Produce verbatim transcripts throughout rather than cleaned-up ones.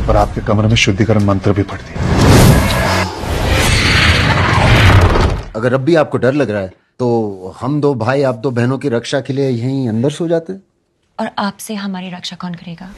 और आपके कमरे में शुद्धिकरण मंत्र भी पढ़ दिया। अगर अब भी आपको डर लग रहा है तो हम दो भाई आप दो बहनों की रक्षा के लिए यहीं अंदर सो जाते हैं। और आपसे हमारी रक्षा कौन करेगा?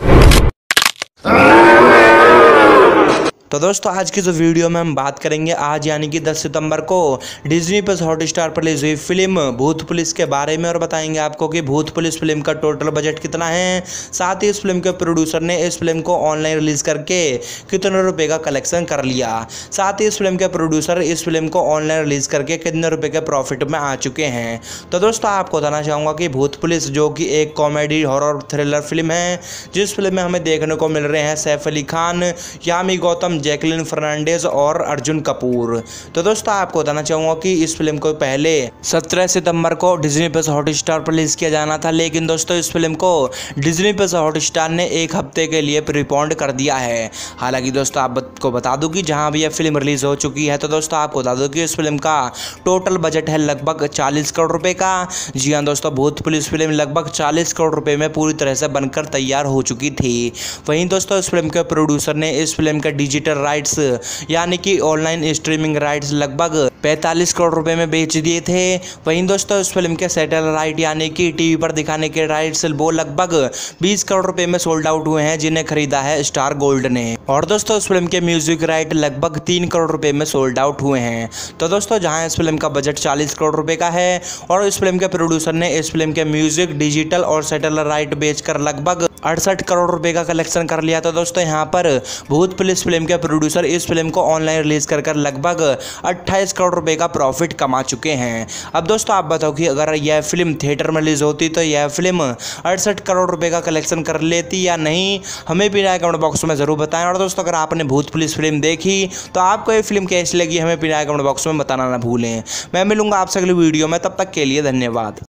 तो दोस्तों आज की जो वीडियो में हम बात करेंगे आज यानी कि दस सितंबर को डिज्नी प्लस हॉटस्टार पर रिलीज हुई फिल्म भूत पुलिस के बारे में और बताएंगे आपको कि भूत पुलिस फिल्म का टोटल बजट कितना है, साथ ही इस फिल्म के प्रोड्यूसर ने इस फिल्म को ऑनलाइन रिलीज करके कितने रुपए का कलेक्शन कर लिया, साथ ही इस फिल्म के प्रोड्यूसर इस फिल्म को ऑनलाइन रिलीज करके कितने रुपए के प्रॉफिट में आ चुके हैं। तो दोस्तों आपको बताना चाहूँगा कि भूत पुलिस जो कि एक कॉमेडी हॉरर थ्रिलर फिल्म है, जिस फिल्म में हमें देखने को मिल रहे हैं सैफ अली खान, यामी गौतम, जैकलिन फर्नांडिस और अर्जुन कपूर। तो दोस्तों आपको बताना चाहूँगा कि इस फिल्म को पहले सत्रह सितंबर को डिज्नी प्लस हॉटस्टार पर रिलीज किया जाना था, लेकिन दोस्तों इस फिल्म को डिज्नी प्लस हॉटस्टार ने एक हफ्ते के लिए प्रीपोन्ड कर दिया है। हालांकि दोस्तों आपको बता दूं कि जहां भी यह फिल्म रिलीज हो चुकी है, तो दोस्तों आपको बता दूं कि इस फिल्म का टोटल बजट है लगभग चालीस करोड़ रुपए का। जी हाँ दोस्तों, भूत पुलिस फिल्म लगभग चालीस करोड़ रुपए में पूरी तरह से बनकर तैयार हो चुकी थी। वहीं दोस्तों इस फिल्म के प्रोड्यूसर ने इस फिल्म के डिजिटल राइट्स यानी कि ऑनलाइन स्ट्रीमिंग राइट्स लगभग पैंतालीस करोड़ रुपए में बेच दिए थे। वहीं दोस्तों इस फिल्म के सैटेलाइट राइट यानी कि टीवी पर दिखाने के राइट्स वो लगभग बीस करोड़ रुपए में सोल्ड आउट हुए हैं, जिन्हें खरीदा है स्टार गोल्ड ने। और दोस्तों इस फिल्म के म्यूजिक राइट लगभग तीन करोड़ रुपए में सोल्ड आउट हुए हैं। तो दोस्तों जहां इस फिल्म का बजट चालीस करोड़ रुपए का है और इस फिल्म के प्रोड्यूसर ने इस फिल्म के म्यूजिक, डिजिटल और सैटेलाइट राइट बेचकर लगभग अड़सठ करोड़ रुपए का कलेक्शन कर लिया। तो दोस्तों यहाँ पर भूत पुलिस फिल्म के प्रोड्यूसर इस फिल्म को ऑनलाइन रिलीज कर कर लगभग अट्ठाईस करोड़ रुपए का प्रॉफिट कमा चुके हैं। अब दोस्तों आप बताओ कि अगर यह फिल्म थिएटर में रिलीज होती तो यह फिल्म अड़सठ करोड़ रुपए का कलेक्शन कर लेती या नहीं, हमें भी राय कमेंट बॉक्स में जरूर बताएं। और दोस्तों अगर आपने भूत पुलिस फिल्म देखी तो आपको ये फिल्म कैसी लगी, हमें भी राय कमेंट बॉक्स में बताना ना भूलें। मैं मिलूंगा आपसे अगली वीडियो में, तब तक के लिए धन्यवाद।